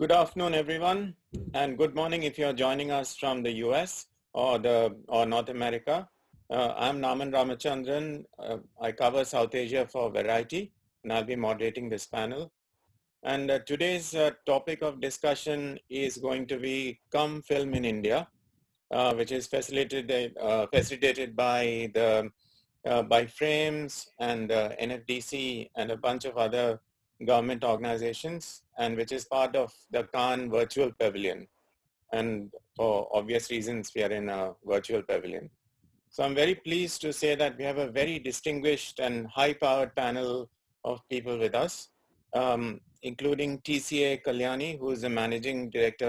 Good afternoon, everyone, and good morning if you're joining us from the US or North America. I'm Ramachandran. I cover South Asia for Variety, and I'll be moderating this panel. And today's topic of discussion is going to be Come Film in India, which is facilitated by Frames and NFDC and a bunch of other government organizations, and which is part of the Cannes Virtual Pavilion. And for obvious reasons, we are in a virtual pavilion. So I'm very pleased to say that we have a very distinguished and high-powered panel of people with us, including TCA Kalyani, who is the Managing Director